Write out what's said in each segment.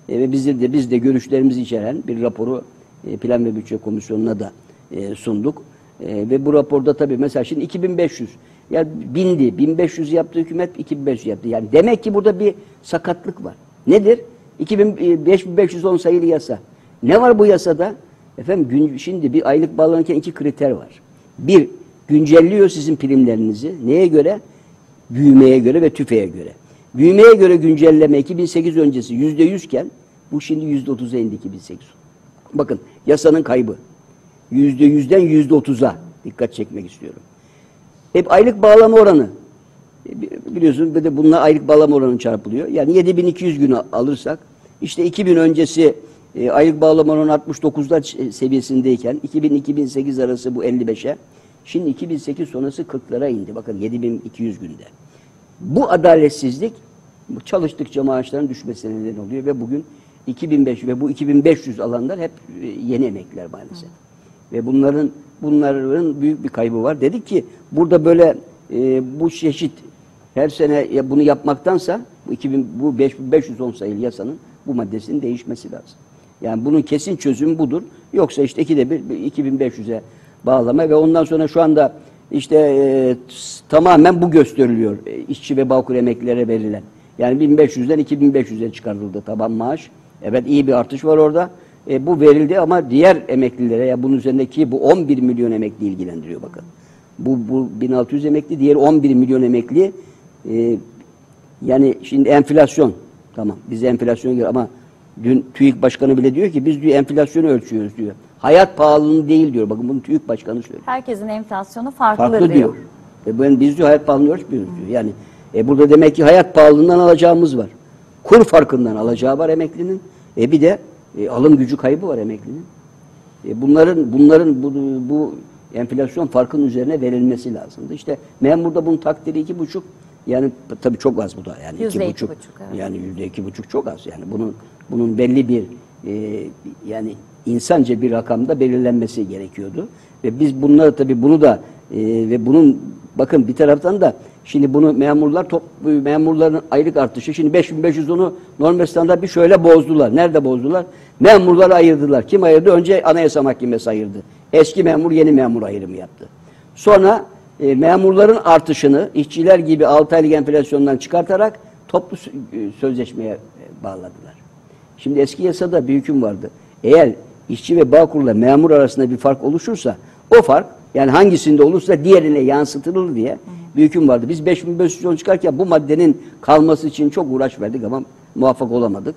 Ve biz de görüşlerimizi içeren bir raporu Plan ve Bütçe Komisyonu'na da sunduk. Ve bu raporda tabii mesela şimdi 2500 ya 1500 yaptı hükümet, 2500 yaptı. Yani demek ki burada bir sakatlık var. Nedir? 5510 sayılı yasa. Ne var bu yasada? Efendim şimdi bir aylık bağlanırken 2 kriter var. Bir, güncelliyor sizin primlerinizi. Neye göre? Büyümeye göre ve tüfeğe göre. Büyümeye göre güncelleme 2008 öncesi %100 iken bu şimdi %30'a indi 2008. Bakın yasanın kaybı. %100'den %30'a dikkat çekmek istiyorum. Hep aylık bağlama oranı. Biliyorsunuz bir de bununla aylık bağlama oranı çarpılıyor. Yani 7200 günü alırsak işte 2000 öncesi aylık bağlama oranı 69'lar seviyesindeyken 2000-2008 arası bu 55'e. Şimdi 2008 sonrası 40'lara indi. Bakın 7200 günde. Bu adaletsizlik çalıştıkça maaşların düşmesine neden oluyor ve bugün 2005 ve bu 2500 alanlar hep yeni emekliler maalesef. Ve bunların büyük bir kaybı var. Dedik ki burada böyle bu çeşit her sene bunu yapmaktansa bu 5510 sayılı yasanın bu maddesinin değişmesi lazım. Yani bunun kesin çözümü budur. Yoksa işte 2500'e bağlama ve ondan sonra şu anda işte tamamen bu gösteriliyor. İşçi ve Bağkur emeklilere verilen. Yani 1500'den 2500'e çıkarıldı taban maaş. Evet iyi bir artış var orada. Bu verildi ama diğer emeklilere ya bunun üzerindeki bu 11 milyon emekli ilgilendiriyor bakın. Bu 1600 emekli, diğer 11 milyon emekli yani şimdi enflasyon tamam biz enflasyon ama dün TÜİK Başkanı bile diyor ki biz diyor enflasyonu ölçüyoruz diyor. Hayat pahalılığını değil diyor. Bakın bunu TÜİK Başkanı söylüyor. Herkesin enflasyonu farklı diyor. Biz diyor hayat pahalılığını ölçmüyoruz diyor. Yani burada demek ki hayat pahalılığından alacağımız var. Kur farkından alacağı var emeklinin. Bir de alım gücü kaybı var emeklinin. Bunların bu enflasyon farkının üzerine verilmesi lazımdı. İşte memurda bunun takdiri 2,5 yani tabii çok az bu da yani %2,5 evet. yani %2,5 çok az yani bunun belli bir yani insanca bir rakamda belirlenmesi gerekiyordu ve biz bunları tabii bunu da ve bunun bakın bir taraftan da şimdi bunu memurların aylık artışı şimdi 5510'u normal standart bir şöyle bozdular. Nerede bozdular? Memurları ayırdılar. Kim ayırdı? Önce Anayasa Mahkemesi ayırdı. Eski memur, yeni memur ayrımı yaptı. Sonra memurların artışını işçiler gibi 6 aylık enflasyondan çıkartarak toplu sözleşmeye bağladılar. Şimdi eski yasada bir hüküm vardı. Eğer işçi ve Bağkur'la memur arasında bir fark oluşursa o fark yani hangisinde olursa diğerine yansıtılır diye bir hüküm vardı. Biz 5510 çıkarken bu maddenin kalması için çok uğraş verdik ama muvaffak olamadık.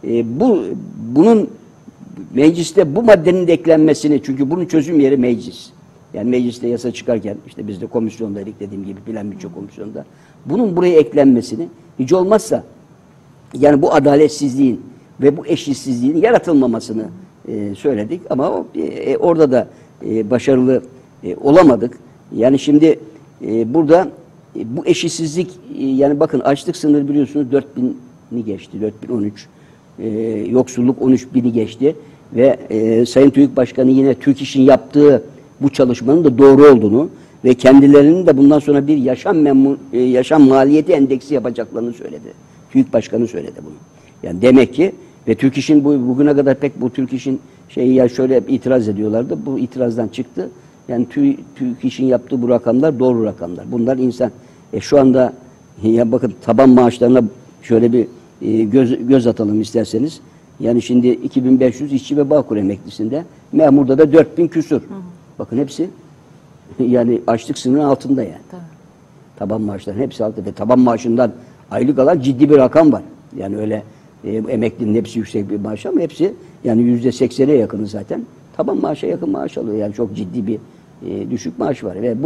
Bunun mecliste bu maddenin de eklenmesini çünkü bunun çözüm yeri meclis. Yani mecliste yasa çıkarken işte biz de komisyondaydık dediğim gibi Plan Bütçe Komisyonu'nda. Bunun buraya eklenmesini hiç olmazsa yani bu adaletsizliğin ve bu eşitsizliğin yaratılmamasını söyledik ama orada da başarılı olamadık. Yani şimdi burada bu eşitsizlik yani bakın açlık sınırı biliyorsunuz 4000'i geçti. 4013 yoksulluk 13.000'i geçti ve Sayın TÜİK Başkanı yine Türk İş'in yaptığı bu çalışmanın da doğru olduğunu ve kendilerinin de bundan sonra bir yaşam maliyeti endeksi yapacaklarını söyledi. TÜİK Başkanı söyledi bunu. Yani demek ki ve Türk İş'in bugüne kadar pek bu Türk İş'in ya şöyle itiraz ediyorlardı. Bu itirazdan çıktı. Yani Türk İş'in yaptığı bu rakamlar doğru rakamlar. Bunlar insan şu anda ya bakın taban maaşlarına şöyle bir göz atalım isterseniz. Yani şimdi 2500 işçi ve Bağkur emeklisinde memurda da 4000 küsur. Bakın hepsi yani açlık sınırının altında yani. Tabii. Taban maaşların hepsi altında ve taban maaşından aylık alan ciddi bir rakam var. Yani öyle emeklinin hepsi yüksek bir maaş ama hepsi yani %80'e yakını zaten taban maaşa yakın maaş alıyor. Yani çok ciddi bir düşük maaş var ve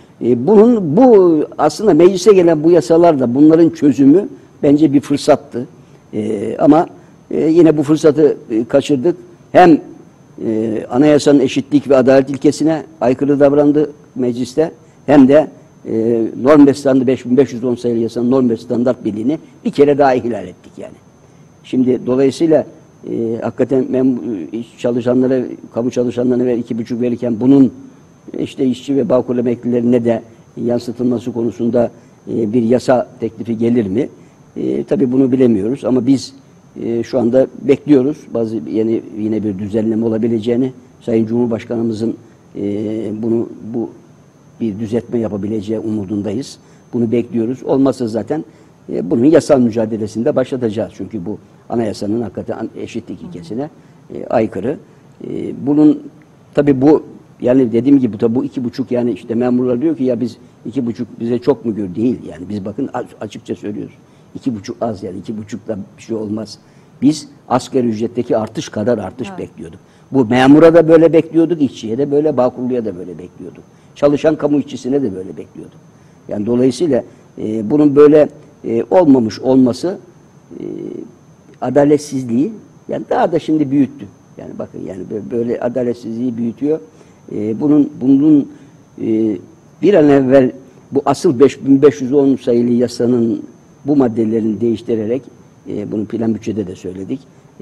bu aslında meclise gelen bu yasalar da bunların çözümü bence bir fırsattı. Ama yine bu fırsatı kaçırdık. Hem anayasanın eşitlik ve adalet ilkesine aykırı davrandı mecliste hem de norm ve standart 5510 sayılı yasanın norm ve standart birliğini bir kere daha ihlal ettik yani. Şimdi dolayısıyla hakikaten çalışanlara, kamu çalışanlarına ver 2,5 verirken bunun işte işçi ve Bağkur emeklilerine de yansıtılması konusunda bir yasa teklifi gelir mi? Tabii bunu bilemiyoruz ama biz şu anda bekliyoruz. Bazı yine bir düzenleme olabileceğini, Sayın Cumhurbaşkanımızın bu bir düzeltme yapabileceği umudundayız. Bunu bekliyoruz. Olmazsa zaten bunun yasal mücadelesinde başlatacağız. Çünkü bu anayasanın hakikaten eşitlik ilkesine aykırı. Bunun tabii bu yani dediğim gibi bu 2,5 yani işte memurlar diyor ki ya biz 2,5 bize çok mu gör değil yani biz bakın açıkça söylüyoruz. 2,5 az yani 2,5'da bir şey olmaz. Biz asgari ücretteki artış kadar artış bekliyorduk. Bu memura da böyle bekliyorduk, işçiye de böyle, Bağkurlu'ya da böyle bekliyorduk. Çalışan kamu işçisine de böyle bekliyorduk. Yani dolayısıyla bunun böyle olmamış olması adaletsizliği yani daha da şimdi büyüttü. Yani bakın yani böyle adaletsizliği büyütüyor. Bunun bir an evvel bu asıl 5510 sayılı yasanın bu maddelerini değiştirerek bunu plan bütçede de söyledik.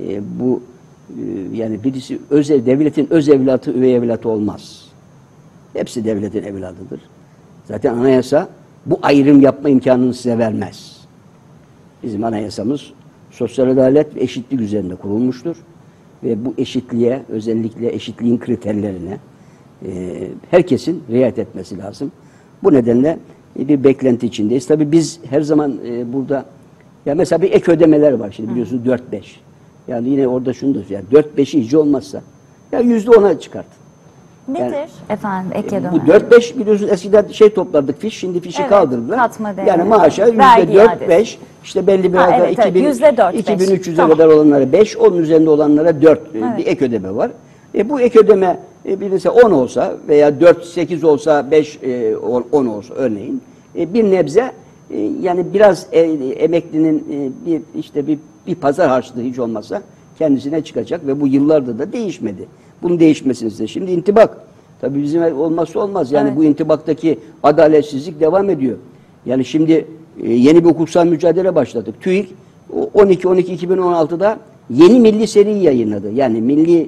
Yani birisi devletin öz evlatı, üvey evlatı olmaz. Hepsi devletin evladıdır. Zaten anayasa bu ayrım yapma imkanını size vermez. Bizim anayasamız sosyal adalet ve eşitlik üzerinde kurulmuştur. Ve bu eşitliğe, özellikle eşitliğin kriterlerine herkesin riayet etmesi lazım. Bu nedenle bir beklenti içindeyiz. Tabii biz her zaman burada ya mesela bir ek ödemeler var şimdi biliyorsunuz 4-5. Yani yine orada şunu da yani 4-5'i hiç olmazsa ya %10'a çıkartın. Nedir Yani, efendim ek ödeme? Bu 4-5 biliyorsunuz eskiden topladık fiş, şimdi fişi Evet, kaldırdılar. katma değer. Yani maaşa Vergi %4-5 işte belli bir ayda evet, %4-5. 2300'e Tamam. kadar olanlara 5, onun üzerinde olanlara 4 bir ek ödeme var. Bu ek ödeme bir mesela 10 olsa veya 4-8 olsa 5 10 olsa örneğin bir nebze yani biraz emeklinin bir pazar harçlığı hiç olmazsa kendisine çıkacak ve bu yıllarda da değişmedi. Bunun değişmesini istiyor. Şimdi intibak. Tabii bizim olmazsa olmaz. Yani bu intibaktaki adaletsizlik devam ediyor. Yani şimdi yeni bir hukuksal mücadele başladık. TÜİK 12-12-2016'da yeni milli seri yayınladı. Yani milli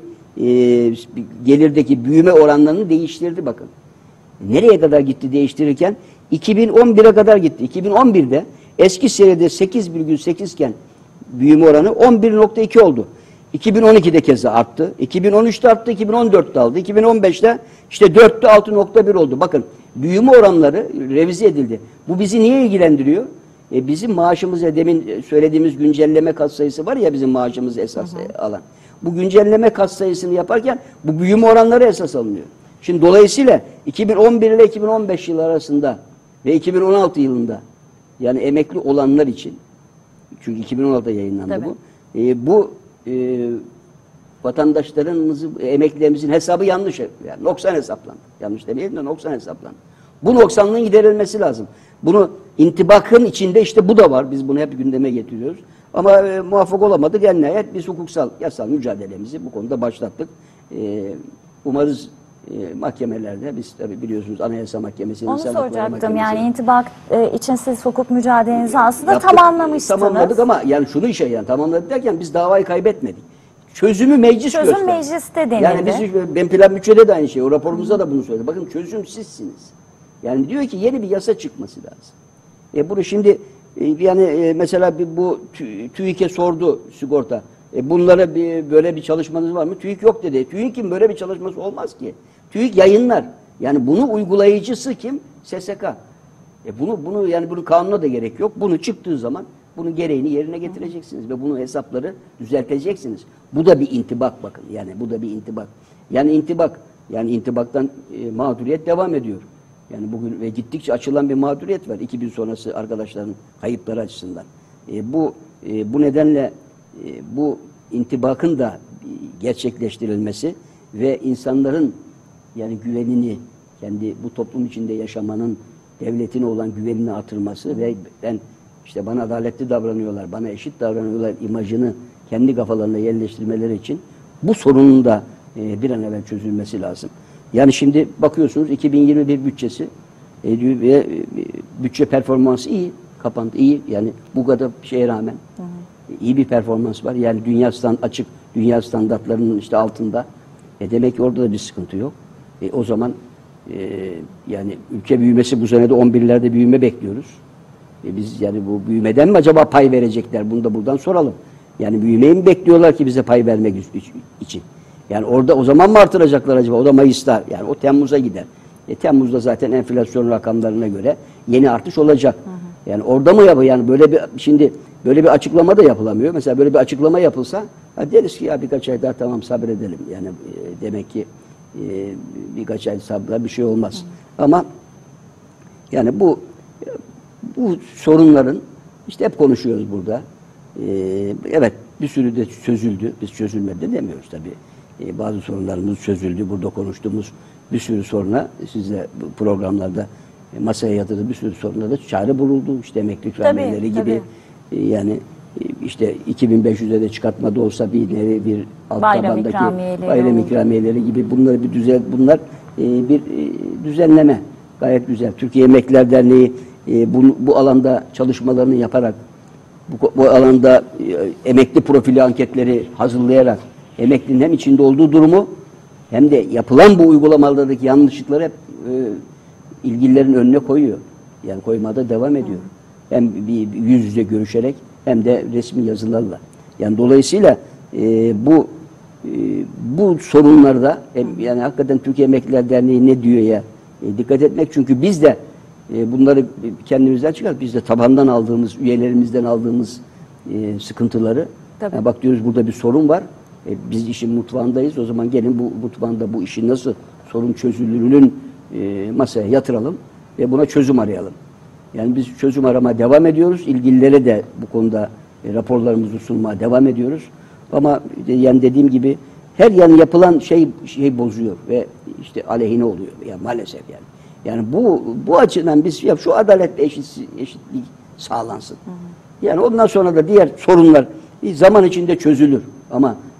gelirdeki büyüme oranlarını değiştirdi bakın. Nereye kadar gitti değiştirirken? 2011'e kadar gitti. 2011'de eski seride 8,8 iken büyüme oranı 11,2 oldu. 2012'de keza arttı. 2013'te arttı, 2014'te aldı. 2015'te işte 4'te 6,1 oldu. Bakın büyüme oranları revize edildi. Bu bizi niye ilgilendiriyor? Bizim maaşımıza demin söylediğimiz güncelleme katsayısı var ya bizim maaşımızı esas alan. Bu güncelleme katsayısını yaparken bu büyüme oranları esas alınıyor. Şimdi dolayısıyla 2011 ile 2015 yılı arasında ve 2016 yılında yani emekli olanlar için çünkü 2016'da yayınlandı Tabii. bu vatandaşlarımızın, emeklilerimizin hesabı yanlış. Yani noksan hesaplandı. Yanlış demeyelim de noksan hesaplandı. Bu noksanlığın giderilmesi lazım. Bunu intibakın içinde işte bu da var. Biz bunu hep gündeme getiriyoruz. Ama muvaffak olamadık. En nihayet biz hukuksal, yasal mücadelemizi bu konuda başlattık. Umarız mahkemelerde biz tabii biliyorsunuz Anayasa Mahkemesi'nin Onu Sanat Hakları soracaktım. Mahkemesi. Yani intibak için siz hukuk mücadelenizi aslında Yaptık, tamamlamışsınız. Tamamladık ama yani şunu yani tamamladık derken biz davayı kaybetmedik. Çözümü meclis gösterdi. Çözüm mecliste denildi. Yani ben plan bütçede de aynı şey. O raporumuzda da bunu söyledi. Bakın çözüm sizsiniz. Yani diyor ki yeni bir yasa çıkması lazım. Bunu şimdi yani mesela bu TÜİK'e sordu sigorta. Bunlara böyle bir çalışmanız var mı? TÜİK yok dedi. TÜİK'in böyle bir çalışması olmaz ki. TÜİK yayınlar. Yani bunu uygulayıcısı kim? SSK. Bunu kanuna da gerek yok. Bunu çıktığı zaman bunun gereğini yerine getireceksiniz ve bunun hesapları düzelteceksiniz. Bu da bir intibak bakın. Yani bu da bir intibak. Yani intibaktan mağduriyet devam ediyor. Yani bugün ve gittikçe açılan bir mağduriyet var 2000 sonrası arkadaşların kayıpları açısından. Bu nedenle bu intibakın da gerçekleştirilmesi ve insanların yani güvenini kendi bu toplum içinde yaşamanın devletine olan güvenini artırması ve bana adaletli davranıyorlar, bana eşit davranıyorlar imajını kendi kafalarına yerleştirmeleri için bu sorunun da bir an evvel çözülmesi lazım. Yani şimdi bakıyorsunuz 2021 bütçesi ve bütçe performansı iyi, kapandı iyi. Yani bu kadar şeye rağmen iyi bir performans var. Yani dünya standartlarının altında. Demek ki orada da bir sıkıntı yok. O zaman yani ülke büyümesi bu sene de 11'lerde büyüme bekliyoruz. Biz yani bu büyümeden mi acaba pay verecekler? Bunu da buradan soralım. Yani büyümeyi mi bekliyorlar ki bize pay vermek için? Yani orada o zaman mı artıracaklar acaba? O da Mayıs'ta. Yani o Temmuz'a gider. Temmuz'da zaten enflasyon rakamlarına göre yeni artış olacak. Yani orada mı yapıyor? Yani böyle bir şimdi böyle bir açıklama da yapılamıyor. Mesela böyle bir açıklama yapılsa deriz ki ya birkaç ay daha tamam sabredelim. Yani demek ki birkaç ay sabırla bir şey olmaz. Ama yani bu sorunların işte hep konuşuyoruz burada. Evet bir sürü de çözüldü. Biz çözülmedi demiyoruz tabii. Bazı sorunlarımız çözüldü. Burada konuştuğumuz bir sürü soruna sizle programlarda masaya yatırdı bir sürü sorunlara da çare bulundu. İşte emekli ikramiyeleri gibi yani işte 2500'e de çıkartma da olsa bir nevi bir alt tabandaki bayram ikramiyeleri gibi bunları bir bunlar bir düzenleme gayet güzel. Türkiye Emekliler Derneği bu alanda çalışmalarını yaparak bu alanda emekli profili anketleri hazırlayarak emeklinin hem içinde olduğu durumu hem de yapılan bu uygulamalardaki yanlışlıkları hep ilgililerin önüne koyuyor. Yani koymada devam ediyor. Hem bir yüz yüze görüşerek hem de resmi yazılarla. Yani dolayısıyla bu sorunlarda yani hakikaten Türkiye Emekliler Derneği ne diyor ya dikkat etmek çünkü biz de bunları kendimizden çıkar. Biz de tabandan aldığımız, üyelerimizden aldığımız sıkıntıları yani bak diyoruz burada bir sorun var. Biz işin mutfağındayız. O zaman gelin bu mutfağında bu işin nasıl sorun çözülürünün masaya yatıralım ve buna çözüm arayalım. Yani biz çözüm aramaya devam ediyoruz. İlgililere de bu konuda raporlarımızı sunmaya devam ediyoruz. Ama yani dediğim gibi her yani yapılan şey bozuyor ve işte aleyhine oluyor. Yani maalesef yani. Yani bu açıdan biz ya şu adalet ve eşitlik sağlansın. Yani ondan sonra da diğer sorunlar zaman içinde çözülür. Ama